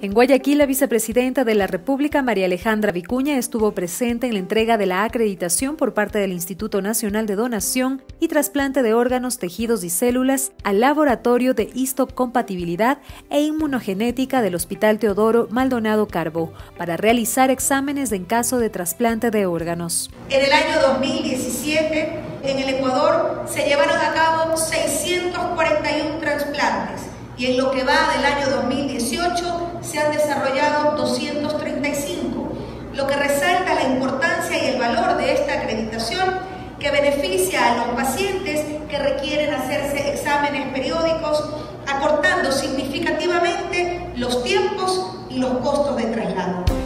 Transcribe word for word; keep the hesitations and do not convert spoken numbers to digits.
En Guayaquil, la vicepresidenta de la República, María Alejandra Vicuña, estuvo presente en la entrega de la acreditación por parte del Instituto Nacional de Donación y Trasplante de Órganos, Tejidos y Células al Laboratorio de Histocompatibilidad e Inmunogenética del Hospital Teodoro Maldonado Carbo para realizar exámenes en caso de trasplante de órganos. En el año dos mil diecisiete, en el Ecuador, se llevaron a cabo seiscientos cuarenta y uno trasplantes y en lo que va del año dos mil dieciocho se han desarrollado doscientos treinta y cinco, lo que resalta la importancia y el valor de esta acreditación que beneficia a los pacientes que requieren hacerse exámenes periódicos, acortando significativamente los tiempos y los costos de traslado.